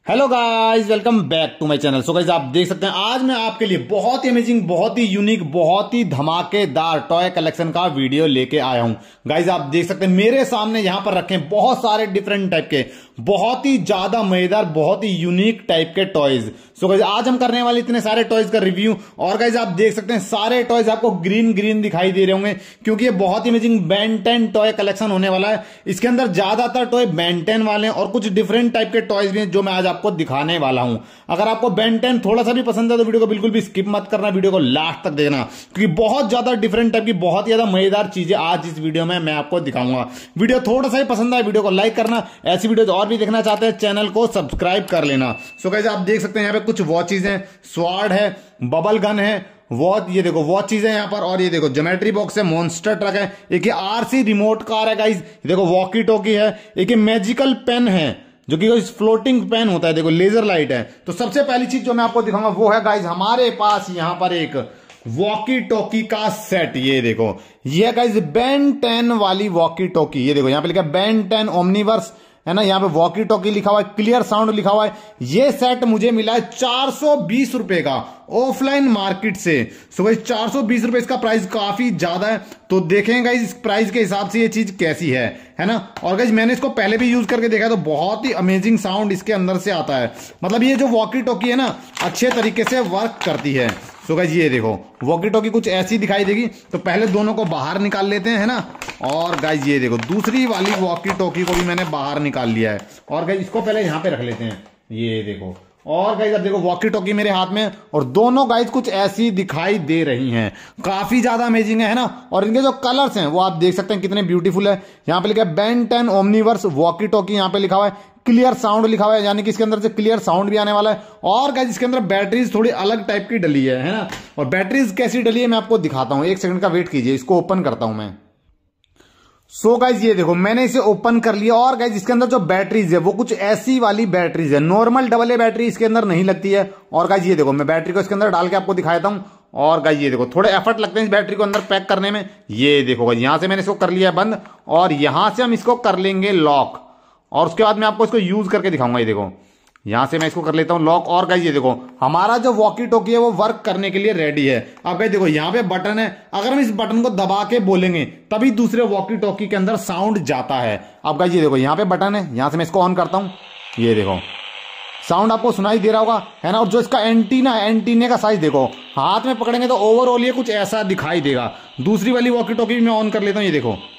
Hello guys, welcome back to my channel. So guys, आप देख सकते हैं आज मैं आपके लिए बहुत ही अमेजिंग, बहुत ही यूनिक, बहुत ही धमाकेदार टॉय कलेक्शन का वीडियो लेके आया हूं। गाइस, आप देख सकते हैं मेरे सामने यहां पर रखे हैं बहुत सारे डिफरेंट टाइप के, बहुत ही ज्यादा मजेदार, बहुत ही यूनिक टाइप के टॉयज। सो गाइस, आज हम करने वाले इतने सारे टॉयज का रिव्यू। और गाइस, आप देख सकते हैं सारे टॉयज आपको ग्रीन ग्रीन दिखाई दे रहे होंगे क्योंकि ये बहुत ही अमेजिंग बेन 10 टॉय कलेक्शन होने वाला है। इसके अंदर ज्यादातर टॉय बेन 10 वाले हैं और कुछ डिफरेंट टाइप के टॉयज भी हैं जो मैं आज आपको दिखाने वाला हूं। अगर आपको बेन 10 थोड़ा सा भी पसंद है तो वीडियो को बिल्कुल भी स्किप मत करना, वीडियो को लास्ट तक देखना क्योंकि बहुत ज्यादा डिफरेंट टाइप की, बहुत ज्यादा मजेदार चीजें आज इस वीडियो में मैं आपको दिखाऊंगा। वीडियो थोड़ा सा ही पसंद आए वीडियो को लाइक करना, ऐसी वीडियो और भी देखना चाहते हैं चैनल को सब्सक्राइब कर लेना। सो गाइस, आप देख सकते हैं यहाँ पे कुछ वॉचेज हैं, स्वॉर्ड है, बबल गन है, वॉच, ये देखो वॉचेज है यहाँ पर, और ये देखो ज्योमेट्री बॉक्स है, मॉन्स्टर ट्रक है, एक ये आरसी रिमोट कार है गाइस, देखो वॉकी टॉकी है, एक ये मैजिकल पेन है जो कि फ्लोटिंग पेन होता है, देखो लेजर लाइट है। तो सबसे पहली चीज जो मैं आपको दिखाऊंगा वो है गाइस हमारे पास यहाँ पर एक वॉकी टॉकी का सेट। ये देखो, ये गाइस बेन 10 वाली वॉकी टॉकी, ये देखो यहाँ पे लिखा है बेन 10 ओमनीवर्स है ना, यहाँ पे वॉकी टॉकी लिखा हुआ है, क्लियर साउंड लिखा हुआ है। ये सेट मुझे मिला है 420 रुपए का ऑफलाइन मार्केट से। सो गाइस, 420 रुपए इसका प्राइस काफी ज्यादा है। तो देखें गाइस इस प्राइस के हिसाब से ये चीज कैसी है ना। और गाइस मैंने इसको पहले भी यूज करके देखा है तो बहुत ही अमेजिंग साउंड इसके अंदर से आता है। मतलब ये जो वॉकी टॉकी है ना अच्छे तरीके से वर्क करती है। सो गाइस, ये देखो वॉकी टॉकी कुछ ऐसी दिखाई देगी। तो पहले दोनों को बाहर निकाल लेते हैं, है ना। और गाइस ये देखो दूसरी वाली वॉकी टॉकी को भी मैंने बाहर निकाल लिया है। और गाइस इसको पहले यहां पे रख लेते हैं, ये देखो। और गाइस अब देखो वॉकी टॉकी मेरे हाथ में, और दोनों गाइस कुछ ऐसी दिखाई दे रही हैं, काफी ज्यादा अमेजिंग है ना। और इनके जो कलर्स हैं वो आप देख सकते हैं कितने ब्यूटीफुल है। यहाँ पे लिखा है बेन 10 ओमनीवर्स वॉकी टॉकी, यहाँ पे लिखा हुआ है क्लियर साउंड लिखा हुआ है, यानी कि इसके अंदर से क्लियर साउंड भी आने वाला है। और गाइस इसके अंदर बैटरीज थोड़ी अलग टाइप की डली है ना। और बैटरीज कैसी डली है मैं आपको दिखाता हूं, एक सेकंड का वेट कीजिए, इसको ओपन करता हूं मैं। सो गाइज ये देखो मैंने इसे ओपन कर लिया। और गाइज इसके अंदर जो बैटरीज है वो कुछ ऐसी वाली बैटरीज है, नॉर्मल डबल ए बैटरी इसके अंदर नहीं लगती है। और गाइज ये देखो मैं बैटरी को इसके अंदर डाल के आपको दिखाता हूं। और गाइज ये देखो थोड़े एफर्ट लगते हैं इस बैटरी को अंदर पैक करने में। ये देखो गाइज यहां से मैंने इसको कर लिया बंद, और यहां से हम इसको कर लेंगे लॉक, और उसके बाद मैं आपको इसको यूज करके दिखाऊंगा। ये देखो यहां से मैं इसको कर लेता हूं लॉक। और गाइस ये देखो हमारा जो वॉकी टॉकी है वो वर्क करने के लिए रेडी है। अब गाइस देखो यहां पे बटन है, अगर हम इस बटन को दबा के बोलेंगे तभी दूसरे वॉकी टॉकी के अंदर साउंड जाता है। अब गाइस ये देखो यहां पे बटन है, यहां से मैं इसको ऑन करता हूं, ये देखो साउंड आपको सुनाई दे रहा होगा, है ना। और जो इसका एंटीना है, एंटीने का साइज देखो, हाथ में पकड़ेंगे तो ओवरऑल ये कुछ ऐसा दिखाई देगा। दूसरी वाली वॉकी टॉकी भी मैं ऑन कर लेता हूं,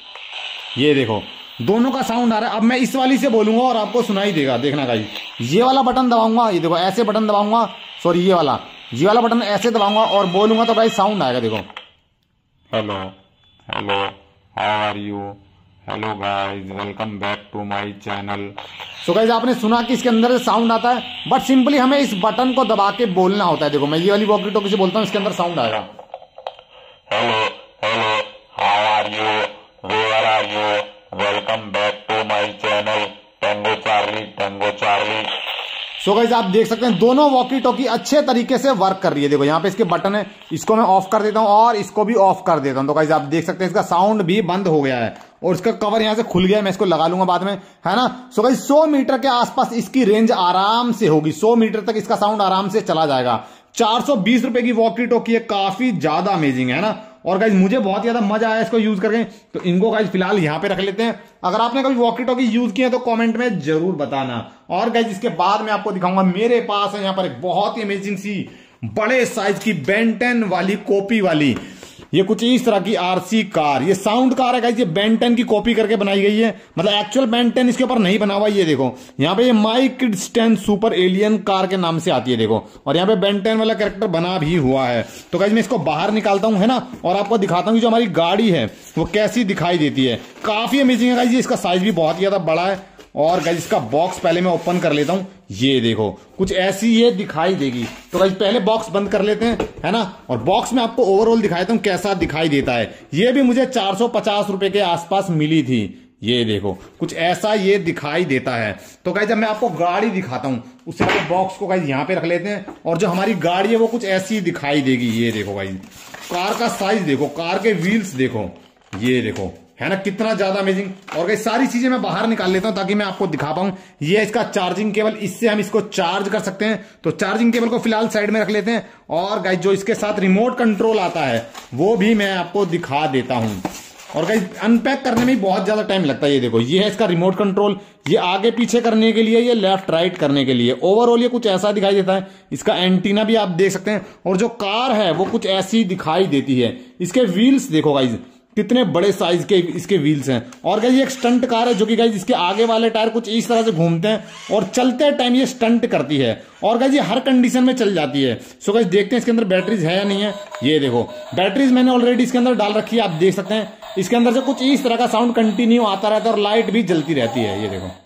ये देखो दोनों का साउंड आ रहा है। अब मैं इस वाली से बोलूंगा और आपको सुनाई देगा, देखना गाइस। ये वाला बटन दबाऊंगा, ये देखो ऐसे बटन दबाऊंगा, सॉरी ये वाला बटन ऐसे दबाऊंगा और बोलूंगा तो गाइस साउंड आएगा, देखो। Hello hello, how are you, hello guys, welcome back to my channel. So guys आपने सुना कि इसके अंदर से साउंड आता है, बट सिंपली हमें इस बटन को दबा के बोलना होता है। देखो मैं ये वाली वॉकी टॉकी से बोलता हूँ, इसके अंदर साउंड आएगा। Hello hello, how are you, where are you, welcome back to my channel, tango charlie tango charlie. So guys आप देख सकते हैं दोनों वॉकी टॉकी अच्छे तरीके से वर्क कर रही है। देखो यहाँ पे इसके बटन है, इसको मैं ऑफ कर देता हूं और इसको भी ऑफ कर देता हूं। तो गाइस आप देख सकते हैं इसका साउंड भी बंद हो गया है और इसका कवर यहाँ से खुल गया है, मैं इसको लगा लूंगा बाद में, है ना। सो गाइस 100 मीटर के आसपास इसकी रेंज आराम से होगी, 100 मीटर तक इसका साउंड आराम से चला जाएगा। 420 रुपए की वॉकी टॉकी है, काफी ज्यादा अमेजिंग है ना। और गाइज मुझे बहुत ज्यादा मजा आया इसको यूज करके, तो इनको गाइज फिलहाल यहां पे रख लेते हैं। अगर आपने कभी वॉकी टॉकी यूज किया तो कमेंट में जरूर बताना। और गाइज इसके बाद मैं आपको दिखाऊंगा, मेरे पास है यहां पर एक बहुत ही अमेजिंग सी बड़े साइज की बेन 10 वाली कॉपी वाली, ये कुछ इस तरह की आरसी कार, ये साउंड कार है गाइस, ये बेन 10 की कॉपी करके बनाई गई है। मतलब एक्चुअल बेन 10 इसके ऊपर नहीं बना हुआ। ये देखो यहाँ पे ये my kids 10 super alien car के नाम से आती है, देखो। और यहाँ पे बेन 10 वाला कैरेक्टर बना भी हुआ है। तो गाइस मैं इसको बाहर निकालता हूं, है ना, और आपको दिखाता हूं कि जो हमारी गाड़ी है वो कैसी दिखाई देती है। काफी अमेजिंग है गाइस, इसका साइज भी बहुत ही ज्यादा बड़ा है। और गाइस इसका बॉक्स पहले मैं ओपन कर लेता हूं, ये देखो कुछ ऐसी ये दिखाई देगी। तो गाइस पहले बॉक्स बंद कर लेते हैं, है ना। और बॉक्स में आपको ओवरऑल दिखाता हूं कैसा दिखाई देता है। ये भी मुझे 450 रुपए के आसपास मिली थी। ये देखो कुछ ऐसा ये दिखाई देता है। तो गाइस जब मैं आपको गाड़ी दिखाता हूं उससे पहले बॉक्स को गाइस यहां पे रख लेते हैं, और जो हमारी गाड़ी है वो कुछ ऐसी दिखाई देगी। ये देखो गाइस कार का साइज देखो, कार के व्हील्स देखो, ये देखो, है ना, कितना ज्यादा अमेजिंग। और गाइस सारी चीजें मैं बाहर निकाल लेता हूं ताकि मैं आपको दिखा पाऊं। ये है इसका चार्जिंग केबल, इससे हम इसको चार्ज कर सकते हैं। तो चार्जिंग केबल को फिलहाल साइड में रख लेते हैं। और गाइस जो इसके साथ रिमोट कंट्रोल आता है वो भी मैं आपको दिखा देता हूं। और गाइस अनपैक करने में बहुत ज्यादा टाइम लगता है। ये देखो, ये है इसका रिमोट कंट्रोल, ये आगे पीछे करने के लिए, ये लेफ्ट राइट करने के लिए। ओवरऑल ये कुछ ऐसा दिखाई देता है। इसका एंटीना भी आप देख सकते हैं। और जो कार है वो कुछ ऐसी दिखाई देती है। इसके व्हील्स देखो गाइस, कितने बड़े साइज के इसके व्हील्स हैं। और गाइस ये एक स्टंट कार है जो कि गाइस इसके आगे वाले टायर कुछ इस तरह से घूमते हैं और चलते टाइम ये स्टंट करती है। और गाइस ये हर कंडीशन में चल जाती है। सो गाइस देखते हैं इसके अंदर बैटरीज है या नहीं है। ये देखो, बैटरीज मैंने ऑलरेडी इसके अंदर डाल रखी है, आप देख सकते हैं। इसके अंदर से कुछ इस तरह का साउंड कंटिन्यू आता रहता है और लाइट भी जलती रहती है। ये देखो,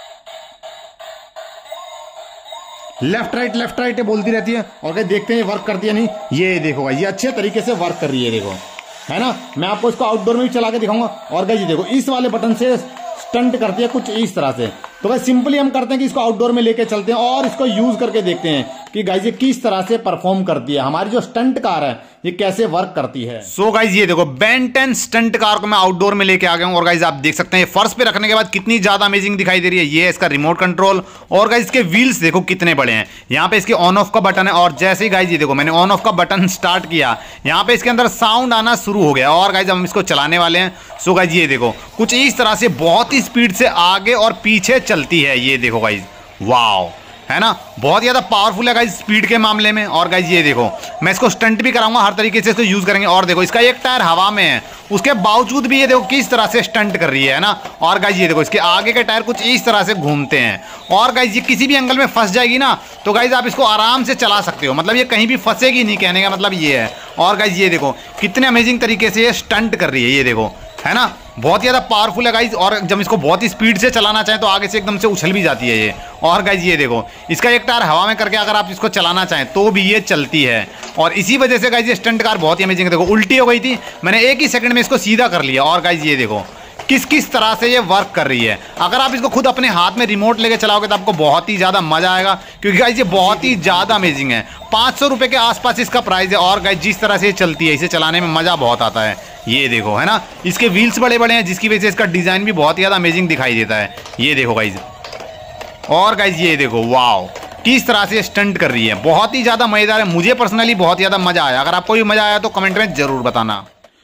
लेफ्ट राइट बोलती रहती है। और गाइस देखते हैं ये वर्क करती है नहीं। ये देखो भाई, ये अच्छे तरीके से वर्क कर रही है, देखो, है ना। मैं आपको इसको आउटडोर में भी चला के दिखाऊंगा। और गाइस ये देखो, इस वाले बटन से स्टंट करती है कुछ इस तरह से। तो गाइस सिंपली हम करते हैं कि इसको आउटडोर में लेके चलते हैं और इसको यूज करके देखते हैं कि गाइस ये किस तरह से परफॉर्म करती है। हमारी जो स्टंट कार है ये कैसे वर्क करती है। सो गाइस ये देखो, बेन 10 स्टंट कार को मैं आउटडोर में लेके आ गया हूं। और गाइस आप देख सकते हैं फर्श पे रखने के बाद कितनी ज्यादा अमेजिंग दिखाई दे रही है। ये है इसका रिमोट कंट्रोल। और गाइस इसके व्हील्स देखो कितने बड़े हैं। यहाँ पे इसके ऑन ऑफ का बटन है। और जैसे ही गाइस ये देखो, मैंने ऑन ऑफ का बटन स्टार्ट किया, यहाँ पे इसके अंदर साउंड आना शुरू हो गया। और गाइस हम इसको चलाने वाले हैं। सो गाइस ये देखो, कुछ इस तरह से बहुत ही स्पीड से आगे और पीछे चलती है। ये देखो गाइस, वाओ, है ना, बहुत ज्यादा पावरफुल है गाइस स्पीड के मामले में। और गाइस ये देखो, मैं इसको स्टंट भी कराऊंगा, हर तरीके से इसको यूज करेंगे। और देखो, इसका एक टायर हवा में है, उसके बावजूद भी ये देखो किस तरह से स्टंट कर रही है ना। और गाइस ये देखो, इसके आगे के टायर कुछ इस तरह से घूमते हैं। और गाइस ये किसी भी एंगल में फंस जाएगी ना, तो गाइस आप इसको आराम से चला सकते हो। मतलब ये कहीं भी फंसेगी नहीं, कहने का मतलब ये है। और गाइस ये देखो, कितने अमेजिंग तरीके से ये स्टंट कर रही है। ये देखो, है ना, बहुत ज्यादा पावरफुल है गाइस। और जब इसको बहुत ही स्पीड से चलाना चाहें तो आगे से एकदम से उछल भी जाती है ये। और गाइस ये देखो, इसका एक टायर हवा में करके अगर आप इसको चलाना चाहें तो भी ये चलती है। और इसी वजह से गाइस ये स्टंट कार बहुत ही अमेजिंग है। देखो, उल्टी हो गई थी, मैंने एक ही सेकंड में इसको सीधा कर लिया। और गाइस ये देखो किस किस तरह से ये वर्क कर रही है। अगर आप इसको खुद अपने हाथ में रिमोट लेके चलाओगे तो आपको बहुत ही ज्यादा मजा आएगा, क्योंकि गाइस ये बहुत ही ज्यादा अमेजिंग है। 500 रुपए के आसपास इसका प्राइस है। और गाइस जिस तरह से ये चलती है, इसे चलाने में मजा बहुत आता है। ये देखो, है ना, इसके व्हील्स बड़े बड़े हैं, जिसकी वजह से इसका डिजाइन भी बहुत ही ज्यादा अमेजिंग दिखाई देता है। ये देखो गाइस, और गाइस ये देखो, वाओ, किस तरह से स्टंट कर रही है। बहुत ही ज्यादा मजेदार है। मुझे पर्सनली बहुत ज्यादा मजा आया। अगर आपको भी मजा आया तो कमेंट में जरूर बताना।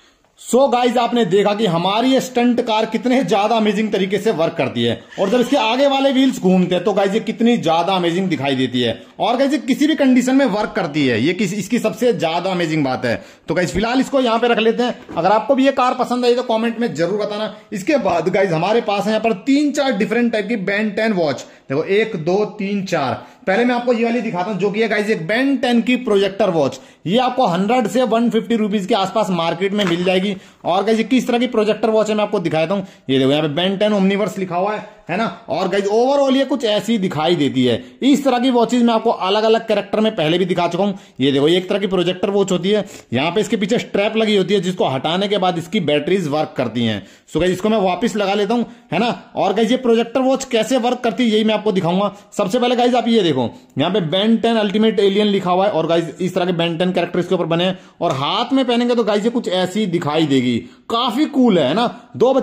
सो गाइज आपने देखा कि हमारी ये स्टंट कार कितने ज्यादा अमेजिंग तरीके से वर्क करती है। और जब इसके आगे वाले व्हील्स घूमते हैं तो गाइज ये कितनी ज्यादा अमेजिंग दिखाई देती है। और गाइज ये किसी भी कंडीशन में वर्क करती है। ये इसकी सबसे ज्यादा अमेजिंग बात है। तो गाइज फिलहाल इसको यहाँ पे रख लेते हैं। अगर आपको भी ये कार पसंद आई तो कॉमेंट में जरूर बताना। इसके बाद गाइज हमारे पास है यहाँ पर 3-4 डिफरेंट टाइप की बेन 10 वॉच। देखो, 1 2 3 4। पहले मैं आपको ये वाली दिखाता हूं जो कि है गाइस एक बेन 10 की प्रोजेक्टर वॉच। ये आपको 100 से 150 रुपीज के आसपास मार्केट में मिल जाएगी। और गाइस ये किस तरह की प्रोजेक्टर वॉच है मैं आपको दिखाता हूं। ये देखो, यहाँ पे बेन 10 ओमनिवर्स लिखा हुआ है ना। और गाइस ओवरऑल ये कुछ ऐसी दिखाई देती है। इस तरह की वॉचेज मैं आपको अलग अलग कैरेक्टर में पहले भी दिखा चुका हूं। ये देखो, एक तरह की प्रोजेक्टर वॉच होती है। यहाँ पे इसके पीछे स्ट्रैप लगी होती है, जिसको हटाने के बाद इसकी बैटरीज वर्क करती हैं। सो गाइस इसको मैं वापस लगा लेता हूं, है ना। और गाइस ये प्रोजेक्टर वॉच कैसे वर्क करती है यही मैं आपको दिखाऊंगा। सबसे पहले गाइस आप ये देखो, यहाँ पे बेन 10 अल्टीमेट एलियन लिखा हुआ है। और गाइस इस तरह के बेन 10 कैरेक्टर इसके ऊपर बने हैं। और हाथ में पहनेंगे तो गाइस ये कुछ ऐसी दिखाई देगी। काफी कूल है ना।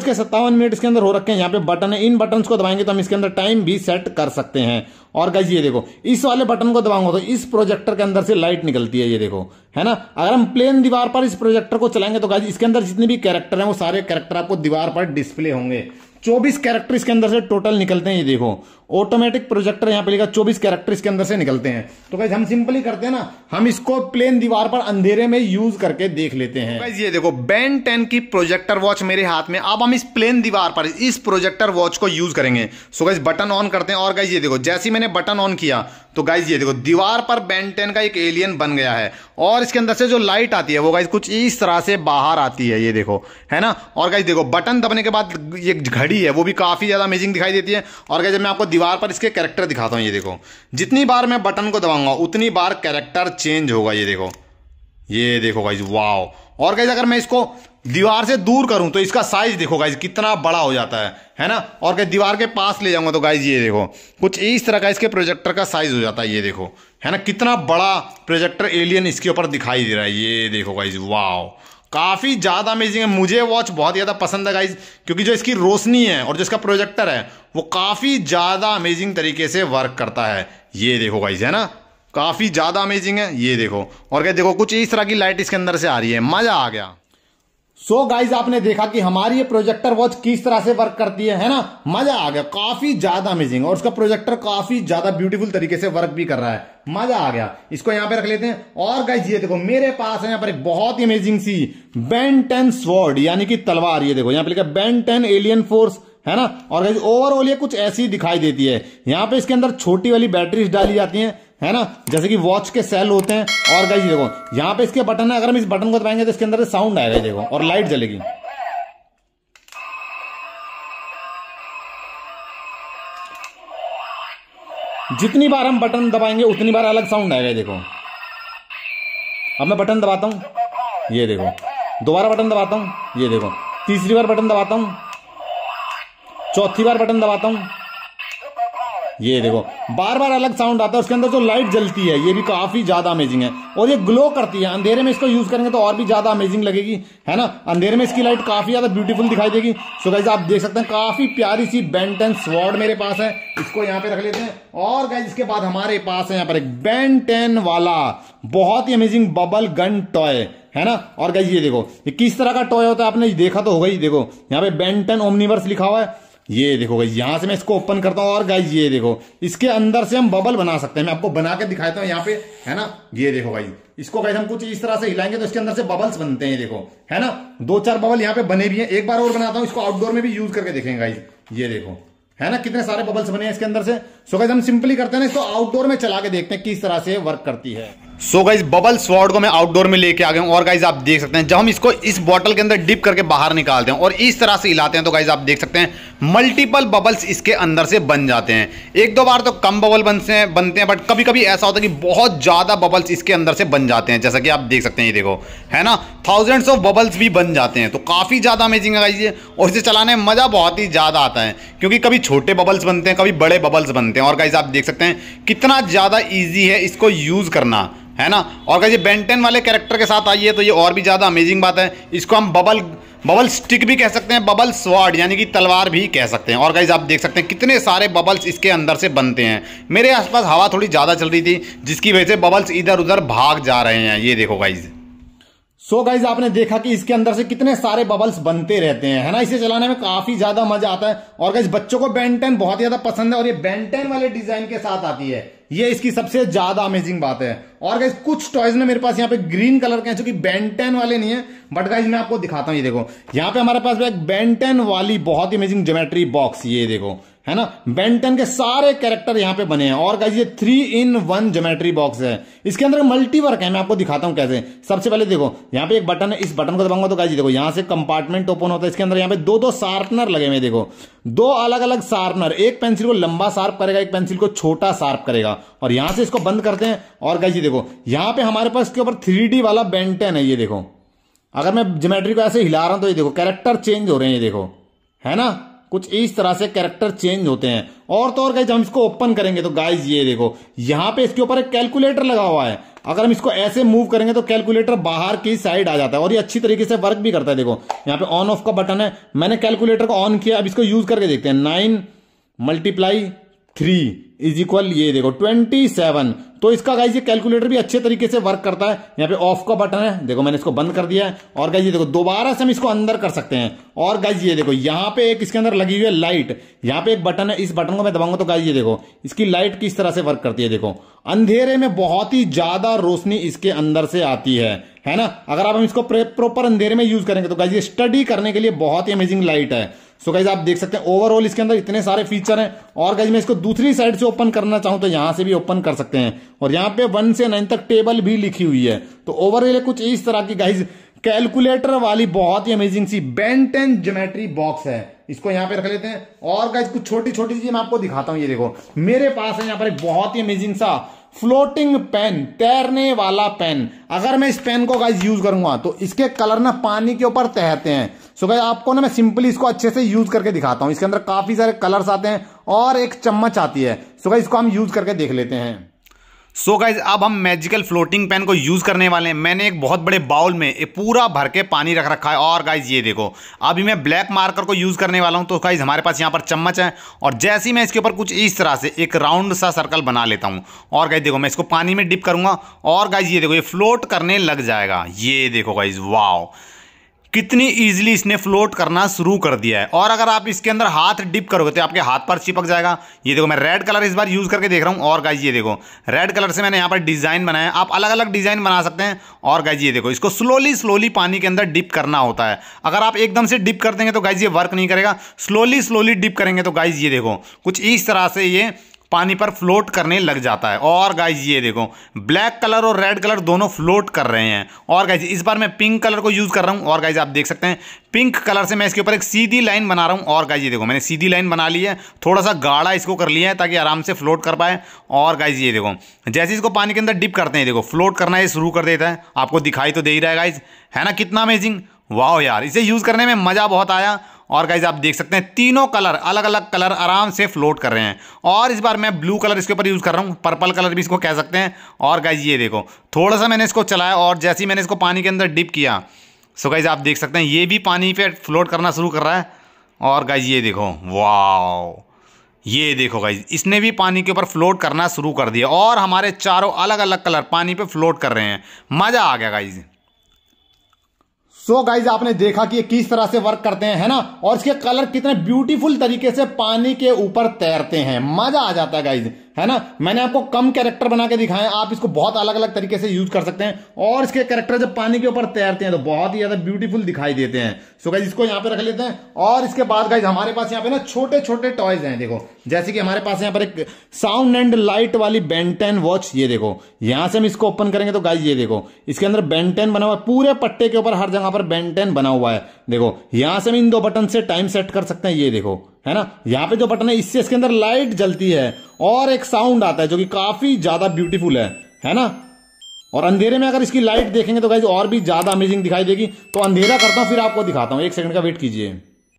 2:57 इसके अंदर हो रखे हैं। यहाँ पे बटन है, इन बटन को दबाएंगे तो हम इसके अंदर टाइम भी सेट कर सकते हैं। और गाइस ये देखो, इस वाले बटन को दबाऊंगा तो इस प्रोजेक्टर के अंदर से लाइट निकलती है। ये देखो, है ना। अगर हम प्लेन दीवार पर इस प्रोजेक्टर को चलाएंगे तो गाइस इसके अंदर जितने भी कैरेक्टर हैं वो सारे कैरेक्टर आपको दीवार पर डिस्प्ले होंगे। 24 कैरेक्टर इसके अंदर से टोटल निकलते हैं। ये देखो, ऑटोमेटिक प्रोजेक्टर यहाँ पे लिखा 24 कैरेक्टर इसके अंदर से निकलते हैं। तो गाइस हम सिंपली करते हैं ना, हम इसको प्लेन दीवार पर अंधेरे में यूज करके देख लेते हैं। गाइस ये देखो, बेन 10 की प्रोजेक्टर वॉच मेरे हाथ में। अब हम इस प्लेन दीवार पर इस प्रोजेक्टर वॉच को यूज करेंगे। सो गाइस बटन ऑन करते हैं। और गाइस ये देखो, जैसे ही मैंने बटन ऑन किया तो गाइस ये देखो, दीवार पर बेन 10 का एक एलियन बन गया है। और इसके अंदर से जो लाइट आती है वो गाइस कुछ इस तरह से बाहर आती है। ये देखो, है ना। और गाइस देखो, बटन दबने के बाद ये घड़ी है वो भी काफी ज्यादा अमेजिंग दिखाई देती है। और गाइस जब मैं आपको दीवार पर इसके कैरेक्टर दिखाता हूं, ये देखो, जितनी बार मैं बटन को दबाऊंगा उतनी बार कैरेक्टर चेंज होगा। ये देखो गाइस, वाओ। और गाइस अगर मैं इसको दीवार से दूर करूं तो इसका साइज देखो गाइस कितना बड़ा हो जाता है ना। और गाइस दीवार के पास ले जाऊंगा तो गाइस ये देखो, कुछ इस तरह का इसके प्रोजेक्टर का साइज हो जाता है। ये देखो, है ना, कितना बड़ा प्रोजेक्टर एलियन इसके ऊपर दिखाई दे रहा है। ये देखो गाइस, वाओ, काफी ज्यादा अमेजिंग है। मुझे वॉच बहुत ज्यादा पसंद है गाइज, क्योंकि जो इसकी रोशनी है और जो इसका प्रोजेक्टर है वो काफी ज्यादा अमेजिंग तरीके से वर्क करता है। ये देखो गाइज, है ना, काफी ज्यादा अमेजिंग है। ये देखो, और क्या देखो, कुछ इस तरह की लाइट इसके अंदर से आ रही है, मजा आ गया। सो गाइज, आपने देखा कि हमारी ये प्रोजेक्टर वॉच किस तरह से वर्क करती है ना, मजा आ गया, काफी ज्यादा अमेजिंग। और उसका प्रोजेक्टर काफी ज्यादा ब्यूटीफुल तरीके से वर्क भी कर रहा है, मजा आ गया। इसको यहां पे रख लेते हैं। और गाइज ये देखो, मेरे पास है यहां पर एक बहुत ही अमेजिंग सी बेन 10 स्वॉर्ड यानी कि तलवार। ये देखो, यहां पे लिखा बेन 10 एलियन फोर्स, है ना। और गाइज ओवरऑल ये कुछ ऐसी दिखाई देती है। यहां पे इसके अंदर छोटी वाली बैटरीज डाली जाती हैं, है ना, जैसे कि वॉच के सेल होते हैं। और गाइस देखो, यहां पे इसके बटन है, अगर हम इस बटन को दबाएंगे तो इसके अंदर से साउंड आएगा, देखो, और लाइट जलेगी। जितनी बार हम बटन दबाएंगे उतनी बार अलग साउंड आएगा, देखो। अब मैं बटन दबाता हूं, ये देखो, दोबारा बटन दबाता हूं, ये देखो, तीसरी बार बटन दबाता हूं, चौथी बार बटन दबाता हूं, ये देखो, बार बार अलग साउंड आता है। उसके अंदर जो लाइट जलती है ये भी काफी ज्यादा अमेजिंग है, और ये ग्लो करती है। अंधेरे में इसको यूज करेंगे तो और भी ज्यादा अमेजिंग लगेगी, है ना। अंधेरे में इसकी लाइट काफी ज्यादा ब्यूटीफुल दिखाई देगी। सो गाइस, आप देख सकते हैं काफी प्यारी सी बेन 10 स्वॉर्ड मेरे पास है। इसको यहाँ पे रख लेते हैं। और गाइस, इसके बाद हमारे पास है यहाँ पर एक बेन 10 वाला बहुत ही अमेजिंग बबल गन टॉय, है ना। और गाइस ये देखो, ये किस तरह का टॉय होता है आपने देखा तो होगा ही। देखो, यहाँ पे बेन 10 ओमनिवर्स लिखा हुआ है। ये देखो गाइस, यहां से मैं इसको ओपन करता हूं, और गाइस ये देखो, इसके अंदर से हम बबल बना सकते हैं। मैं आपको बना के दिखाता हूं यहाँ पे, है ना। ये देखो गाइस, इसको गाइस हम कुछ इस तरह से हिलाएंगे तो इसके अंदर से बबल्स बनते हैं, ये देखो, है ना। 2-4 बबल यहाँ पे बने भी हैं। एक बार और बनाता हूं, इसको आउटडोर में भी यूज करके देखेंगे गाइस। ये देखो, है ना, कितने सारे बबल्स बने हैं इसके अंदर से। सो गाइस, हम सिंपली करते हैं ना, इसको आउटडोर में चला के देखते हैं किस तरह से वर्क करती है। सो गाइस, बबल स्वॉर्ड को मैं आउटडोर में लेके आ गया हूं। और गाइस, आप देख सकते हैं जब हम इसको इस बॉटल के अंदर डिप करके बाहर निकालते हैं और इस तरह से हिलाते हैं तो गाइस आप देख सकते हैं मल्टीपल बबल्स इसके अंदर से बन जाते हैं। 1-2 बार तो कम बबल बनते हैं, बट कभी कभी ऐसा होता है कि बहुत ज्यादा बबल्स इसके अंदर से बन जाते हैं, जैसा कि आप देख सकते हैं। ये देखो, है ना, थाउजेंड्स ऑफ बबल्स भी बन जाते हैं। तो काफी ज्यादा अमेजिंग है गाइस ये, और इसे चलाने में मजा बहुत ही ज्यादा आता है, क्योंकि कभी छोटे बबल्स बनते हैं, कभी बड़े बबल्स बनते हैं। और गाइस, आप देख सकते हैं कितना ज्यादा ईजी है इसको यूज करना, है ना। और गाइस, ये बेन 10 वाले कैरेक्टर के साथ आई है तो ये और भी ज्यादा अमेजिंग बात है। इसको हम बबल स्टिक भी कह सकते हैं, बबल स्वॉर्ड यानी कि तलवार भी कह सकते हैं। और गाइस, आप देख सकते हैं कितने सारे बबल्स इसके अंदर से बनते हैं। मेरे आसपास हवा थोड़ी ज्यादा चल रही थी, जिसकी वजह से बबल्स इधर उधर भाग जा रहे हैं। ये देखो गाइस। सो गाइस, आपने देखा कि इसके अंदर से कितने सारे बबल्स बनते रहते हैं, है ना। इसे चलाने में काफी ज्यादा मजा आता है। और गाइस, बच्चों को बेन 10 बहुत ज्यादा पसंद है, और ये बेन 10 वाले डिजाइन के साथ आती है, ये इसकी सबसे ज्यादा अमेजिंग बात है। और गाइस, कुछ टॉयज में मेरे पास यहाँ पे ग्रीन कलर के हैं, जो कि बेन 10 वाले नहीं है, बट गाइस मैं आपको दिखाता हूँ। ये देखो, यहाँ पे हमारे पास एक बेन 10 वाली बहुत ही अमेजिंग ज्योमेट्री बॉक्स, ये देखो, है ना। बेन 10 के सारे कैरेक्टर यहाँ पे बने हैं। और गाइस, ये 3-in-1 ज्योमेट्री बॉक्स है। इसके अंदर मल्टी वर्क है, मैं आपको दिखाता हूँ कैसे। सबसे पहले देखो, यहाँ पे एक बटन है, इस बटन को दबाऊंगा तो गाइस देखो, यहाँ से कंपार्टमेंट ओपन होता है। इसके अंदर यहाँ पे 2-2 शार्पनर लगे हुए, देखो, 2 अलग अलग शार्पनर, एक पेंसिल को लंबा शार्प करेगा, एक पेंसिल को छोटा शार्प करेगा। और यहां से इसको बंद करते हैं। और गाइस ये देखो, यहां पे हमारे पास इसके ऊपर 3D वाला बेन 10 है। ये देखो, अगर मैं ज्योमेट्री को ऐसे हिला रहा हूं तो ये देखो कैरेक्टर चेंज हो रहे हैं, ये देखो, है ना, कुछ इस तरह से कैरेक्टर चेंज होते हैं। और तो और गाइस, हम इसको ओपन करेंगे तो गाइस ये देखो, यहां पे इसके ऊपर एक कैलकुलेटर लगा हुआ है। अगर हम इसको ऐसे मूव करेंगे तो कैलकुलेटर बाहर की साइड आ जाता है, और ये अच्छी तरीके से वर्क भी करता है। देखो, यहाँ पे ऑन ऑफ का बटन है, मैंने कैलकुलेटर को ऑन किया। अब इसको यूज करके देखते हैं। 9 × 3 = ये देखो 27। तो इसका गाइस ये कैलकुलेटर भी अच्छे तरीके से वर्क करता है। यहाँ पे ऑफ का बटन है, देखो मैंने इसको बंद कर दिया है। और गाइस ये देखो, दोबारा से हम इसको अंदर कर सकते हैं। और गाइस ये देखो, यहाँ पे एक इसके अंदर लगी हुई है लाइट, यहाँ पे एक बटन है, इस बटन को मैं दबाऊंगा तो गाइस ये देखो, इसकी लाइट किस तरह से वर्क करती है। देखो, अंधेरे में बहुत ही ज्यादा रोशनी इसके अंदर से आती है ना। अगर आप हम इसको प्रॉपर अंधेरे में यूज करेंगे तो गाइस ये स्टडी करने के लिए बहुत ही अमेजिंग लाइट है। सो गाइस, आप देख सकते हैं ओवरऑल इसके अंदर इतने सारे फीचर हैं। और गाइस, मैं इसको दूसरी साइड से ओपन करना चाहूं तो यहां से भी ओपन कर सकते हैं। और यहां पे 1 से 9 तक टेबल भी लिखी हुई है। तो ओवरऑल कुछ इस तरह की गाइस कैलकुलेटर वाली बहुत ही अमेजिंग सी बेन 10 ज्योमेट्री बॉक्स है। इसको यहां पे रख लेते हैं। और गाइस, कुछ छोटी छोटी चीजें मैं आपको दिखाता हूं। ये देखो, मेरे पास है यहां पर एक बहुत ही अमेजिंग सा फ्लोटिंग पेन, तैरने वाला पेन। अगर मैं इस पेन को गाइस यूज करूंगा तो इसके कलर ना पानी के ऊपर तैरते हैं। सो गाइस, आपको ना मैं सिंपली इसको अच्छे से यूज करके दिखाता हूं। इसके अंदर काफी सारे कलर्स आते हैं और एक चम्मच आती है। सो गाइस, इसको हम यूज करके देख लेते हैं। सो गाइज अब हम मैजिकल फ्लोटिंग पेन को यूज करने वाले हैं। मैंने एक बहुत बड़े बाउल में एक पूरा भर के पानी रख रखा है और गाइज ये देखो अभी मैं ब्लैक मार्कर को यूज करने वाला हूं। तो गाइज हमारे पास यहाँ पर चम्मच है और जैसे ही मैं इसके ऊपर कुछ इस तरह से एक राउंड सा सर्कल बना लेता हूं और गाइज देखो मैं इसको पानी में डिप करूंगा और गाइज ये देखो ये फ्लोट करने लग जाएगा। ये देखो गाइज वाओ कितनी इजीली इसने फ्लोट करना शुरू कर दिया है। और अगर आप इसके अंदर हाथ डिप करोगे तो आपके हाथ पर चिपक जाएगा। ये देखो मैं रेड कलर इस बार यूज करके देख रहा हूं और गाइज ये देखो रेड कलर से मैंने यहाँ पर डिजाइन बनाया। आप अलग अलग डिजाइन बना सकते हैं। और गाइज ये देखो इसको स्लोली स्लोली पानी के अंदर डिप करना होता है। अगर आप एकदम से डिप कर देंगे तो गाइज ये वर्क नहीं करेगा। स्लोली स्लोली डिप करेंगे तो गाइज ये देखो कुछ इस तरह से ये पानी पर फ्लोट करने लग जाता है। और गाइज ये देखो ब्लैक कलर और रेड कलर दोनों फ्लोट कर रहे हैं। और गाइज इस बार मैं पिंक कलर को यूज कर रहा हूं और गाइज आप देख सकते हैं पिंक कलर से मैं इसके ऊपर एक सीधी लाइन बना रहा हूं। और गाइज ये देखो मैंने सीधी लाइन बना ली है, थोड़ा सा गाढ़ा इसको कर लिया है ताकि आराम से फ्लोट कर पाए। और गाइज ये देखो जैसे इसको पानी के अंदर डिप करते हैं देखो फ्लोट करना ये शुरू कर देता है। आपको दिखाई तो दे ही रहा है गाइज, है ना कितना अमेजिंग। वाह यार इसे यूज करने में मजा बहुत आया। और गाइज आप देख सकते हैं तीनों कलर अलग अलग कलर आराम से फ्लोट कर रहे हैं। और इस बार मैं ब्लू कलर इसके ऊपर यूज कर रहा हूं, पर्पल कलर भी इसको कह सकते हैं। और गाइज ये देखो थोड़ा सा मैंने इसको चलाया और जैसे ही मैंने इसको पानी के अंदर डिप किया सो गाइज आप देख सकते हैं ये भी पानी पे फ्लोट करना शुरू कर रहा है। और गाइज ये देखो वाओ ये देखो गाइज इसने भी पानी के ऊपर फ्लोट करना शुरू कर दिया और हमारे चारों अलग अलग कलर पानी पे फ्लोट कर रहे हैं। मजा आ गया गाइज। सो गाइज आपने देखा कि ये किस तरह से वर्क करते हैं, है ना। और इसके कलर कितने ब्यूटीफुल तरीके से पानी के ऊपर तैरते हैं, मजा आ जाता है गाइज, है ना। मैंने आपको कम कैरेक्टर बना के दिखाए, आप इसको बहुत अलग अलग तरीके से यूज कर सकते हैं। और इसके कैरेक्टर जब पानी के ऊपर तैरते हैं तो बहुत ही ज्यादा ब्यूटीफुल दिखाई देते हैं। सो गाइज इसको यहाँ पे रख लेते हैं। और इसके बाद गाइज हमारे पास यहाँ पे ना छोटे छोटे टॉयज हैं। देखो जैसे कि हमारे पास यहाँ पर एक साउंड एंड लाइट वाली बेन 10 वॉच। ये देखो यहां से हम इसको ओपन करेंगे तो गाइज ये देखो इसके अंदर बेन 10 बना हुआ है, पूरे पट्टे के ऊपर हर जगह पर बेन 10 बना हुआ है। देखो यहां से हम इन दो बटन से टाइम सेट कर सकते हैं। ये देखो है ना, यहाँ पे जो बटन है इससे इसके अंदर लाइट जलती है और एक साउंड आता है जो कि काफी ज्यादा ब्यूटीफुल है ना। और अंधेरे में अगर इसकी लाइट देखेंगे तो गाइस और भी ज्यादा अमेजिंग दिखाई देगी। तो अंधेरा करता हूं फिर आपको दिखाता हूं, एक सेकंड का वेट कीजिए।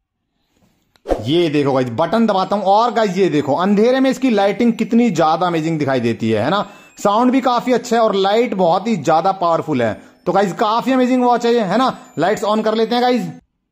ये देखो गाइस बटन दबाता हूं और गाइस ये देखो अंधेरे में इसकी लाइटिंग कितनी ज्यादा अमेजिंग दिखाई देती है ना। साउंड भी काफी अच्छा है और लाइट बहुत ही ज्यादा पावरफुल है। तो गाइस काफी अमेजिंग वॉच है ये, है ना। लाइट्स ऑन कर लेते हैं गाइस।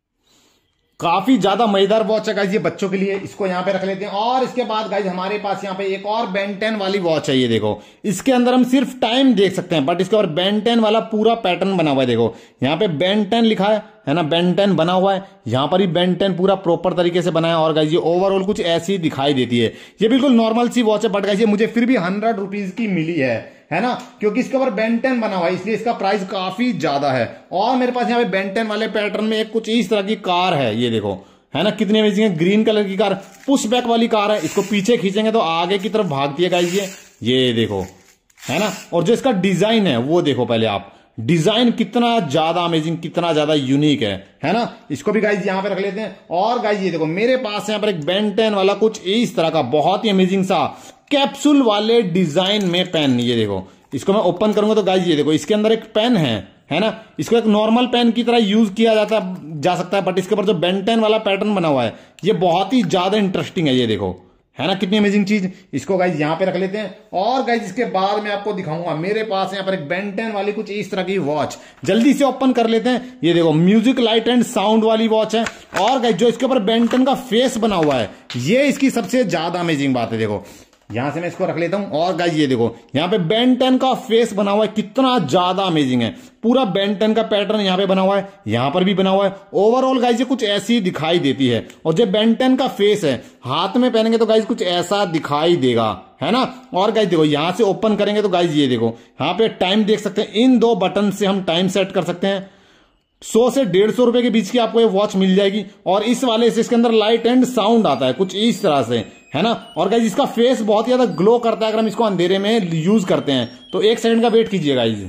काफी ज्यादा मजेदार वॉच है गाइज ये बच्चों के लिए, इसको यहाँ पे रख लेते हैं। और इसके बाद गाइज हमारे पास यहाँ पे एक और बेन 10 वाली वॉच है। ये देखो इसके अंदर हम सिर्फ टाइम देख सकते हैं बट इसके ऊपर बेन 10 वाला पूरा पैटर्न बना हुआ है। देखो यहाँ पे बेन 10 लिखा है ना, बेन 10 बना हुआ है। यहाँ पर ही बेन 10 पूरा प्रॉपर तरीके से बना है। और गाइज ये ओवरऑल कुछ ऐसी दिखाई देती है। ये बिल्कुल नॉर्मल सी वॉच है बट गाइज ये मुझे फिर भी 100 रुपीज की मिली है ना, क्योंकि इसके ऊपर बेन 10 बना हुआ है इसलिए इसका प्राइस काफी ज्यादा है। और मेरे पास यहाँ पे बेन 10 वाले पैटर्न में एक कुछ इस तरह की कार है। ये देखो है ना कितनी अमेजिंग है, ग्रीन कलर की कार, पुश बैक वाली कार है। इसको पीछे खींचेंगे तो आगे की तरफ भागती है गाइस ये देखो है ना। और जो इसका डिजाइन है वो देखो पहले आप, डिजाइन कितना ज्यादा अमेजिंग कितना ज्यादा यूनिक है ना। इसको भी गाइस यहाँ पे रख लेते हैं। और गाइस ये देखो मेरे पास यहाँ पर एक बेन 10 वाला कुछ इस तरह का बहुत ही अमेजिंग सा कैप्सूल वाले डिजाइन में पेन। ये देखो इसको मैं ओपन करूंगा तो गाइस ये देखो इसके अंदर एक पेन है ना। इसको एक नॉर्मल पेन की तरह यूज किया जा सकता है बट इसके ऊपर जो बेन 10 वाला पैटर्न बना हुआ है ये बहुत ही ज्यादा इंटरेस्टिंग है। ये देखो है ना कितनी अमेजिंग चीज। इसको गाइज यहाँ पे रख लेते हैं। और गाइज इसके बाद मैं आपको दिखाऊंगा मेरे पास यहाँ पर एक बेन 10 वाली कुछ इस तरह की वॉच, जल्दी से ओपन कर लेते हैं। ये देखो म्यूजिक लाइट एंड साउंड वाली वॉच है। और गाइज जो इसके ऊपर बेन 10 का फेस बना हुआ है ये इसकी सबसे ज्यादा अमेजिंग बात है। देखो यहां से मैं इसको रख लेता हूं। और गाइस ये देखो यहाँ पे बेन 10 का फेस बना हुआ है, कितना ज्यादा अमेजिंग है। पूरा बेन 10 का पैटर्न यहाँ पे बना हुआ है, यहां पर भी बना हुआ है। ओवरऑल गाइस ये कुछ ऐसी दिखाई देती है। और जो बेन 10 का फेस है हाथ में पहनेंगे तो गाइस कुछ ऐसा दिखाई देगा, है ना। और गाइस देखो यहां से ओपन करेंगे तो गाइस ये देखो यहाँ पे टाइम देख सकते हैं। इन दो बटन से हम टाइम सेट कर सकते हैं। 100 से 150 रुपए के बीच की आपको ये वॉच मिल जाएगी। और इस वाले से इसके अंदर लाइट एंड साउंड आता है कुछ इस तरह से, है ना। और गाइज इसका फेस बहुत ही ज्यादा ग्लो करता है अगर हम इसको अंधेरे में यूज करते हैं तो। एक सेकंड का वेट कीजिए गाइज।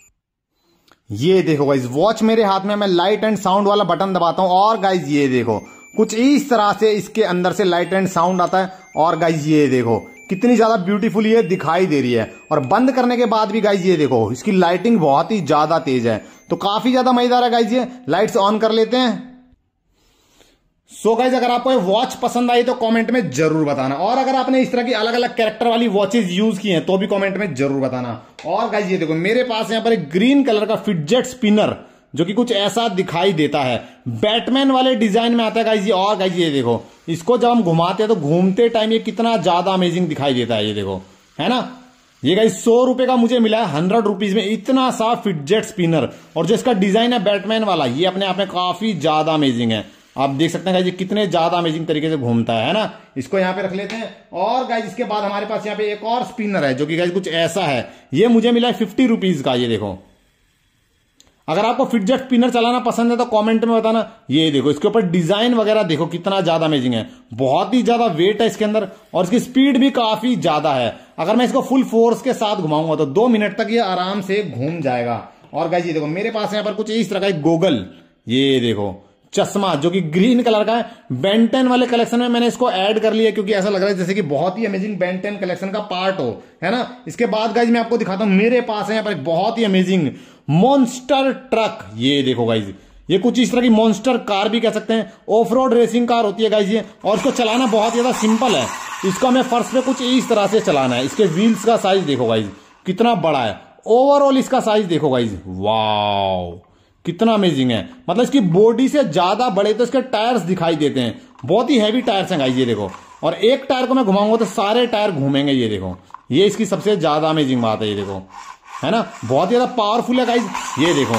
ये देखो गाइज वॉच मेरे हाथ में, मैं लाइट एंड साउंड वाला बटन दबाता हूं और गाइज ये देखो कुछ इस तरह से इसके अंदर से लाइट एंड साउंड आता है। और गाइज ये देखो कितनी ज्यादा ब्यूटीफुल ये दिखाई दे रही है। और बंद करने के बाद भी गाइज ये देखो इसकी लाइटिंग बहुत ही ज्यादा तेज है। तो काफी ज्यादा मजेदार है गाइज ये। लाइट्स ऑन कर लेते हैं। सो गाइज अगर आपको ये वॉच पसंद आई तो कमेंट में जरूर बताना, और अगर आपने इस तरह की अलग अलग कैरेक्टर वाली वॉचेस यूज की हैं तो भी कमेंट में जरूर बताना। और गाइज ये देखो मेरे पास यहां पर एक ग्रीन कलर का फिडजेट स्पिनर जो कि कुछ ऐसा दिखाई देता है, बैटमैन वाले डिजाइन में आता है गाइज ये। और गाइज ये देखो इसको जब हम घुमाते हैं तो घूमते टाइम ये कितना ज्यादा अमेजिंग दिखाई देता है, ये देखो है ना। ये गाइज 100 रुपए का मुझे मिला है 100 रुपीज में इतना सा फिडजेट स्पिनर, और जो इसका डिजाइन है बैटमैन वाला ये अपने आप में काफी ज्यादा अमेजिंग है। आप देख सकते हैं गाइज ये कितने ज्यादा अमेजिंग तरीके से घूमता है ना। इसको यहाँ पे रख लेते हैं। और गाइज इसके बाद हमारे पास यहाँ पे एक और स्पिनर है जो कि गाइज कुछ ऐसा है, ये मुझे मिला है 50 रुपीज का। ये देखो अगर आपको फिडजेट स्पिनर चलाना पसंद है तो कमेंट में बताना। ये देखो इसके ऊपर डिजाइन वगैरह देखो कितना ज्यादा अमेजिंग है, बहुत ही ज्यादा वेट है इसके अंदर और इसकी स्पीड भी काफी ज्यादा है। अगर मैं इसको फुल फोर्स के साथ घुमाऊंगा तो 2 मिनट तक ये आराम से घूम जाएगा। और गाइज ये देखो मेरे पास यहाँ पर कुछ इस तरह का एक गोगल, ये देखो चश्मा जो कि ग्रीन कलर का है। बेन 10 वाले कलेक्शन में मैंने इसको ऐड कर लिया क्योंकि ऐसा लग रहा है जैसे कि बहुत ही अमेजिंग बेन 10 कलेक्शन का पार्ट हो, है ना। इसके बाद गाइज मैं आपको दिखाता हूं, मेरे पास है यहाँ पर एक बहुत ही अमेजिंग मॉन्स्टर ट्रक। ये देखो गाइज ये कुछ इस तरह की मॉन्स्टर कार भी कह सकते हैं, ऑफ रोड रेसिंग कार होती है गाइज ये। और इसको चलाना बहुत ज्यादा सिंपल है, इसको हमें फर्श पे कुछ इस तरह से चलाना है। इसके व्हील्स का साइज देखो गाइज कितना बड़ा है, ओवरऑल इसका साइज देखो गाइज, वाओ कितना अमेजिंग है। मतलब इसकी बॉडी से ज्यादा बड़े तो इसके टायर्स दिखाई देते हैं, बहुत ही हैवी टायर्स हैं गाइज ये देखो। और एक टायर को मैं घुमाऊंगा तो सारे टायर घूमेंगे, ये देखो ये इसकी सबसे ज्यादा अमेजिंग बात है, ये देखो है ना, बहुत ज्यादा पावरफुल है गाइज। ये देखो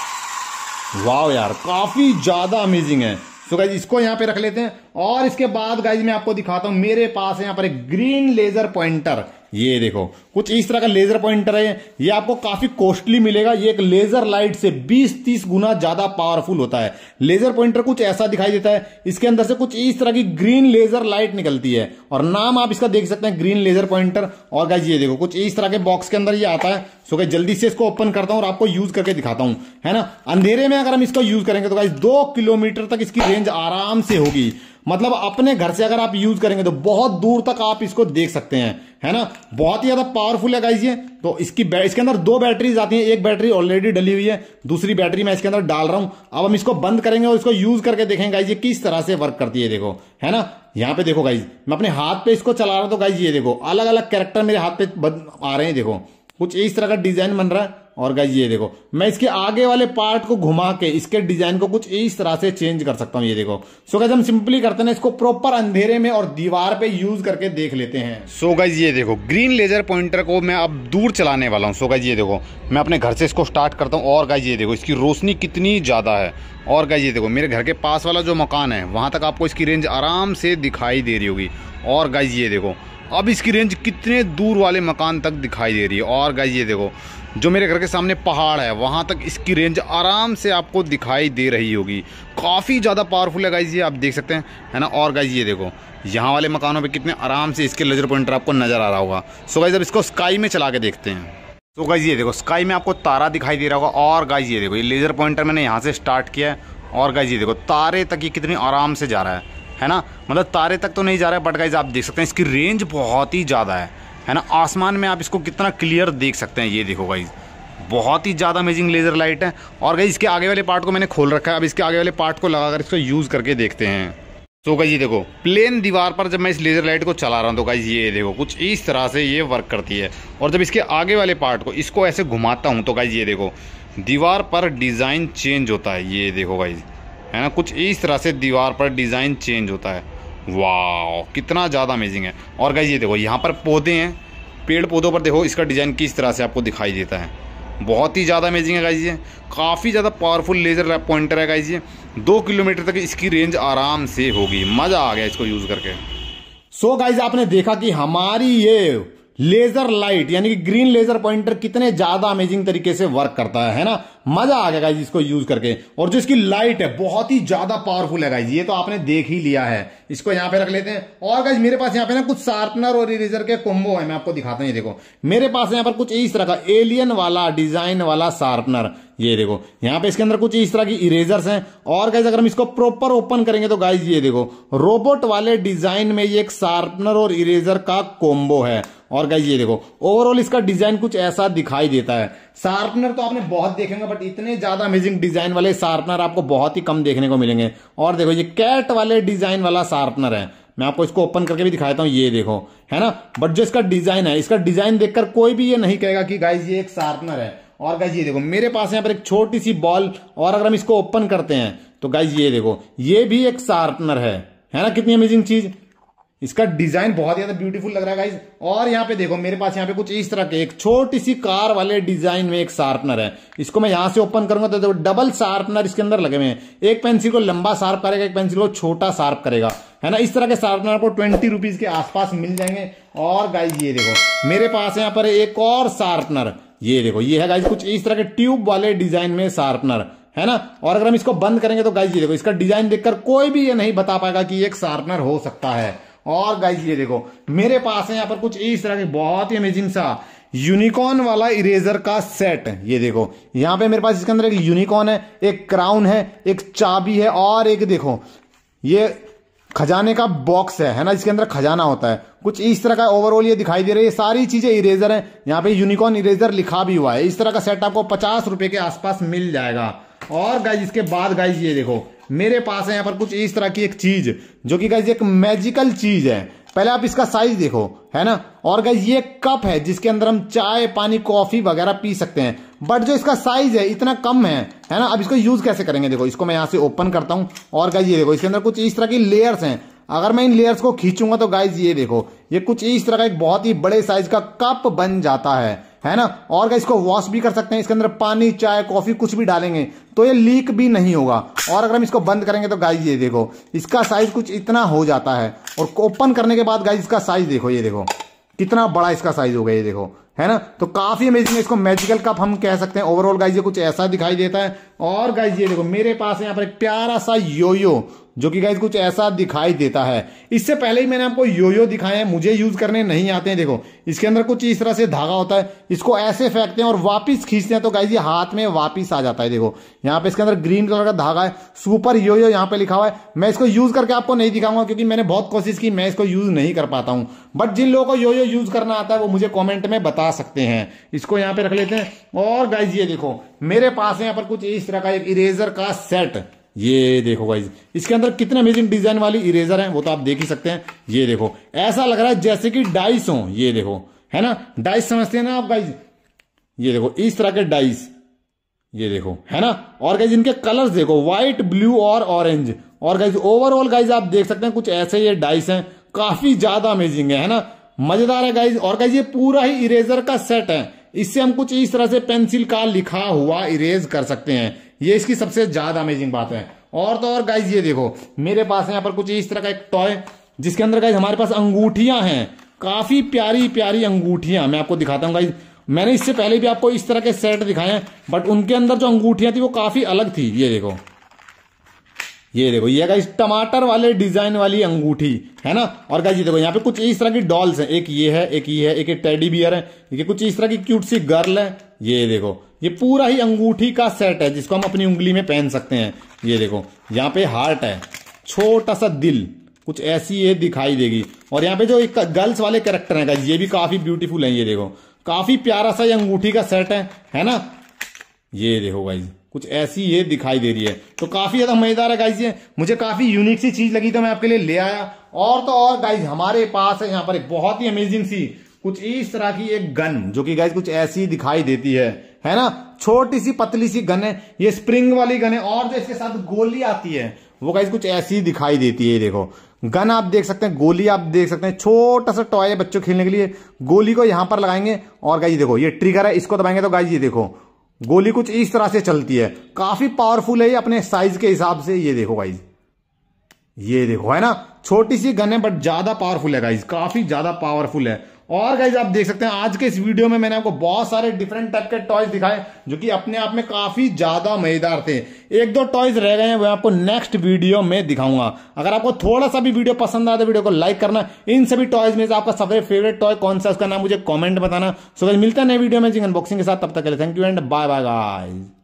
वाह यार काफी ज्यादा अमेजिंग है। सो गाइज इसको यहां पे रख लेते हैं। और इसके बाद गाइज मैं आपको दिखाता हूं, मेरे पास है यहां पर एक ग्रीन लेजर पॉइंटर। ये देखो कुछ इस तरह का लेजर पॉइंटर है, ये आपको काफी कॉस्टली मिलेगा। ये एक लेजर लाइट से 20-30 गुना ज्यादा पावरफुल होता है। लेजर पॉइंटर कुछ ऐसा दिखाई देता है, इसके अंदर से कुछ इस तरह की ग्रीन लेजर लाइट निकलती है और नाम आप इसका देख सकते हैं ग्रीन लेजर पॉइंटर। और गाइज ये देखो कुछ इस तरह के बॉक्स के अंदर ये आता है। सो गाइज जल्दी से इसको ओपन करता हूं और आपको यूज करके दिखाता हूं, है ना। अंधेरे में अगर हम इसको यूज करेंगे तो गाइज 2 किलोमीटर तक इसकी रेंज आराम से होगी। मतलब अपने घर से अगर आप यूज करेंगे तो बहुत दूर तक आप इसको देख सकते हैं, है ना। बहुत ही ज्यादा पावरफुल है गाइज ये। तो इसके अंदर 2 बैटरीज आती हैं, एक बैटरी ऑलरेडी डली हुई है, दूसरी बैटरी मैं इसके अंदर डाल रहा हूं। अब हम इसको बंद करेंगे और इसको यूज करके देखेंगे गाइज ये किस तरह से वर्क करती है, देखो है ना। यहाँ पे देखो गाइज मैं अपने हाथ पे इसको चला रहा हूं तो गाइज ये देखो अलग अलग कैरेक्टर मेरे हाथ पे आ रहे हैं, देखो कुछ इस तरह का डिजाइन बन रहा है। और गाइज ये देखो मैं इसके आगे वाले पार्ट को घुमा के इसके डिजाइन को कुछ इस तरह से चेंज कर सकता हूं, ये देखो। सो गाइज हम सिंपली करते हैं इसको प्रॉपर अंधेरे में और दीवार पे यूज करके देख लेते हैं। सो गाइज ये देखो ग्रीन लेजर पॉइंटर को मैं अब दूर चलाने वाला हूं। सो गाइज ये देखो मैं अपने घर से इसको स्टार्ट करता हूं। और गाइज ये देखो इसकी रोशनी कितनी ज्यादा है। और गाइज ये देखो मेरे घर के पास वाला जो मकान है वहां तक आपको इसकी रेंज आराम से दिखाई दे रही होगी। और गाइज ये देखो अब इसकी रेंज कितने दूर वाले मकान तक दिखाई दे रही है। और गाइज ये देखो जो मेरे घर के सामने पहाड़ है वहां तक इसकी रेंज आराम से आपको दिखाई दे रही होगी। काफ़ी ज़्यादा पावरफुल है गाइज ये, आप देख सकते हैं, है ना। और गाइज ये देखो यहाँ वाले मकानों पे कितने आराम से इसके लेजर पॉइंटर आपको नजर आ रहा होगा। सो गाइज अब इसको स्काई में चला के देखते हैं। तो गाइज ये देखो स्काई में आपको तारा दिखाई दे रहा होगा। और गाइज ये देखो ये लेजर पॉइंटर मैंने यहाँ से स्टार्ट किया है। और गाइज ये देखो तारे तक ये कितनी आराम से जा रहा है ना। मतलब तारे तक तो नहीं जा रहा है बट गाइज आप देख सकते हैं इसकी रेंज बहुत ही ज़्यादा है ना। आसमान में आप इसको कितना क्लियर देख सकते हैं, ये देखो गाइज बहुत ही ज़्यादा अमेजिंग लेजर लाइट है। और गाइज इसके आगे वाले पार्ट को मैंने खोल रखा है, अब इसके आगे वाले पार्ट को लगाकर इसको यूज़ करके देखते हैं। तो गाइज ये देखो प्लेन दीवार पर जब मैं इस लेजर लाइट को चला रहा हूँ तो गाइज ये देखो कुछ इस तरह से ये वर्क करती है। और जब इसके आगे वाले पार्ट को इसको ऐसे घुमाता हूँ तो गाइज ये देखो दीवार पर डिज़ाइन चेंज होता है, ये देखो गाइज है ना। कुछ इस तरह से दीवार पर डिज़ाइन चेंज होता है। वाह कितना ज़्यादा अमेजिंग है। और गाइज ये देखो यहाँ पर पौधे हैं, पेड़ पौधों पर देखो इसका डिज़ाइन किस तरह से आपको दिखाई देता है। बहुत ही ज़्यादा अमेजिंग है गाइज ये, काफ़ी ज़्यादा पावरफुल लेजर पॉइंटर है गाइज ये। 2 किलोमीटर तक इसकी रेंज आराम से होगी, मज़ा आ गया इसको यूज़ करके। सो गाइज आपने देखा कि हमारी ये लेजर लाइट यानी कि ग्रीन लेजर पॉइंटर कितने ज्यादा अमेजिंग तरीके से वर्क करता है ना। मजा आ गया गाइज इसको यूज करके। और जो इसकी लाइट है बहुत ही ज्यादा पावरफुल है गाइज, ये तो आपने देख ही लिया है। इसको यहाँ पे रख लेते हैं। और गाइज मेरे पास यहाँ पे ना कुछ शार्पनर और इरेजर के कॉम्बो है, मैं आपको दिखाता हूँ। ये देखो मेरे पास यहाँ पर कुछ इस तरह का एलियन वाला डिजाइन वाला शार्पनर, ये देखो यहाँ पे इसके अंदर कुछ इस तरह की इरेजर्स हैं। और गाइज अगर हम इसको प्रॉपर ओपन करेंगे तो गाइज ये देखो रोबोट वाले डिजाइन में ये एक शार्पनर और इरेजर का कॉम्बो है। और गाइज ये देखो ओवरऑल इसका डिजाइन कुछ ऐसा दिखाई देता है। शार्पनर तो आपने बहुत देखेंगे, बट इतने ज्यादा अमेजिंग डिजाइन वाले शार्पनर आपको बहुत ही कम देखने को मिलेंगे। और देखो ये कैट वाले डिजाइन वाला शार्पनर है, मैं आपको इसको ओपन करके भी दिखाता हूं, ये देखो, है ना। बट जो इसका डिजाइन है, इसका डिजाइन देखकर कोई भी ये नहीं कहेगा कि गाइज ये एक शार्पनर है। और गाइज ये देखो मेरे पास यहाँ पर एक छोटी सी बॉल, और अगर हम इसको ओपन करते हैं तो गाइज ये देखो ये भी एक शार्पनर है ना। कितनी अमेजिंग चीज, इसका डिजाइन बहुत ज्यादा ब्यूटीफुल लग रहा है गाइज। और यहाँ पे देखो मेरे पास यहाँ पे कुछ इस तरह के एक छोटी सी कार वाले डिजाइन में एक शार्पनर है। इसको मैं यहां से ओपन करूंगा तो देखो डबल शार्पनर इसके अंदर लगे हुए हैं, एक पेंसिल को लंबा शार्प करेगा, एक पेंसिल को छोटा शार्प करेगा, है ना। इस तरह के शार्पनर आपको 20 रुपीज के आसपास मिल जाएंगे। और गाइज ये देखो मेरे पास यहाँ पर एक और शार्पनर, ये देखो ये है गाइज कुछ इस तरह के ट्यूब वाले डिजाइन में शार्पनर, है ना। और अगर हम इसको बंद करेंगे तो गाइज ये देखो इसका डिजाइन देखकर कोई भी ये नहीं बता पाएगा कि एक शार्पनर हो सकता है। और गाइज ये देखो मेरे पास है यहाँ पर कुछ इस तरह के बहुत ही अमेजिंग सा यूनिकॉर्न वाला इरेजर का सेट, ये देखो यहाँ पे मेरे पास इसके अंदर एक यूनिकॉर्न है, एक क्राउन है, एक चाबी है, और एक देखो ये खजाने का बॉक्स है ना, इसके अंदर खजाना होता है, कुछ इस तरह का ओवरऑल ये दिखाई दे रही है। सारी चीजें इरेजर है, यहाँ पे यूनिकॉर्न इरेजर लिखा भी हुआ है। इस तरह का सेट आपको 50 रुपए के आसपास मिल जाएगा। और गाइज इसके बाद गाइज ये देखो मेरे पास है यहाँ पर कुछ इस तरह की एक चीज, जो कि गाइज एक मैजिकल चीज है। पहले आप इसका साइज देखो, है ना। और गाइज ये कप है जिसके अंदर हम चाय, पानी, कॉफी वगैरह पी सकते हैं, बट जो इसका साइज है इतना कम है ना। अब इसको यूज कैसे करेंगे, देखो इसको मैं यहां से ओपन करता हूं, और गाइज ये देखो इसके अंदर कुछ इस तरह की लेयर्स हैं। अगर मैं इन लेयर्स को खींचूंगा तो गाइज ये देखो ये कुछ इस तरह का एक बहुत ही बड़े साइज का कप बन जाता है ना। और गाइज इसको वॉश भी कर सकते हैं, इसके अंदर पानी, चाय, कॉफी कुछ भी डालेंगे तो ये लीक भी नहीं होगा। और अगर हम इसको बंद करेंगे तो गाइज ये देखो इसका साइज कुछ इतना हो जाता है, और ओपन करने के बाद गाइज इसका साइज देखो, ये देखो कितना बड़ा इसका साइज हो गया, ये देखो, है ना। तो काफी अमेजिंग है, इसको मैजिकल कप हम कह सकते हैं। ओवरऑल गाइज ये कुछ ऐसा दिखाई देता है। और गाइज ये देखो मेरे पास यहाँ पर एक प्यारा सा योयो, जो कि गाइज कुछ ऐसा दिखाई देता है। इससे पहले ही मैंने आपको योयो दिखाए हैं, मुझे यूज करने नहीं आते हैं। देखो इसके अंदर कुछ इस तरह से धागा होता है, इसको ऐसे फेंकते हैं और वापिस खींचते हैं तो गाइज ये हाथ में वापिस आ जाता है। देखो यहाँ पे इसके अंदर ग्रीन कलर का धागा है, सुपर योयो यहाँ पे लिखा हुआ है। मैं इसको यूज करके आपको नहीं दिखाऊंगा क्योंकि मैंने बहुत कोशिश की, मैं इसको यूज नहीं कर पाता हूं। बट जिन लोगों को योयो यूज करना आता है वो मुझे कॉमेंट में बता सकते हैं। इसको यहाँ पे रख लेते हैं। और गाइज ये देखो मेरे पास यहाँ पर कुछ इस तरह का एक इरेजर का सेट, ये देखो गाइज इसके अंदर कितने अमेजिंग डिजाइन वाली इरेजर है वो तो आप देख ही सकते हैं। ये देखो ऐसा लग रहा है जैसे कि डाइस हो, ये देखो, है ना। डाइस समझते हैं ना आप गाइज, ये देखो इस तरह के डाइस, ये देखो, है ना। और गाइज इनके कलर्स देखो, व्हाइट, ब्लू और ऑरेंज। और गाइज ओवरऑल गाइज आप देख सकते हैं कुछ ऐसे ये डाइस हैं, काफी ज्यादा अमेजिंग है ना, मजेदार है गाइज। और गाइज ये पूरा ही इरेजर का सेट है, इससे हम कुछ इस तरह से पेंसिल का लिखा हुआ इरेज कर सकते हैं, ये इसकी सबसे ज्यादा अमेजिंग बात है। और तो और गाइज ये देखो मेरे पास यहाँ पर कुछ इस तरह का एक टॉय, जिसके अंदर गाइज हमारे पास अंगूठियां हैं, काफी प्यारी प्यारी अंगूठियां। मैं आपको दिखाता हूँ गाइज, मैंने इससे पहले भी आपको इस तरह के सेट दिखाए हैं, बट उनके अंदर जो अंगूठियां थी वो काफी अलग थी। ये देखो, ये देखो, ये गाइज टमाटर वाले डिजाइन वाली अंगूठी, है ना। और गाइज ये देखो यहाँ पे कुछ इस तरह की डॉल्स हैं, एक ये है, एक ये है, एक टेडी बियर है, ये कुछ इस तरह की क्यूट सी गर्ल है। ये देखो ये पूरा ही अंगूठी का सेट है जिसको हम अपनी उंगली में पहन सकते हैं। ये देखो यहाँ पे हार्ट है, छोटा सा दिल, कुछ ऐसी ये दिखाई देगी। और यहाँ पे जो एक गर्ल्स वाले कैरेक्टर हैं गाइज, ये भी काफी ब्यूटीफुल है। ये देखो काफी प्यारा सा ये अंगूठी का सेट है ना। ये देखो गाइज कुछ ऐसी ये दिखाई दे रही है, तो काफी ज्यादा मजेदार है गाइज। ये मुझे काफी यूनिक सी चीज लगी तो मैं आपके लिए ले आया। और तो और गाइज हमारे पास है यहाँ पर एक बहुत ही अमेजिंग सी कुछ इस तरह की एक गन, जो कि गाइज कुछ ऐसी दिखाई देती है ना। छोटी सी पतली सी गन है, ये स्प्रिंग वाली गन है। और जो इसके साथ गोली आती है वो गाइज कुछ ऐसी दिखाई देती है। देखो गन आप देख सकते हैं, गोली आप देख सकते हैं, छोटा सा टॉय है बच्चों खेलने के लिए। गोली को यहां पर लगाएंगे और गाइज देखो ये ट्रिगर है, इसको दबाएंगे तो गाइज ये देखो गोली कुछ इस तरह से चलती है, काफी पावरफुल है ये अपने साइज के हिसाब से। ये देखो गाइज, ये देखो, है ना, छोटी सी गन है बट ज्यादा पावरफुल है गाइज, काफी ज्यादा पावरफुल है। और गाइज आप देख सकते हैं आज के इस वीडियो में मैंने आपको बहुत सारे डिफरेंट टाइप के टॉयज दिखाए जो कि अपने आप में काफी ज्यादा मजेदार थे। एक दो टॉयज रह गए हैं, वो आपको नेक्स्ट वीडियो में दिखाऊंगा। अगर आपको थोड़ा सा भी वीडियो पसंद आया तो वीडियो को लाइक करना। इन सभी टॉयज में से आपका सबसे फेवरेट टॉय कौन सा, उसका नाम मुझे कॉमेंट बताना। सो गाइज मिलता है नए वीडियो में अनबॉक्सिंग के साथ, तब तक के लिए thank you and bye bye guys.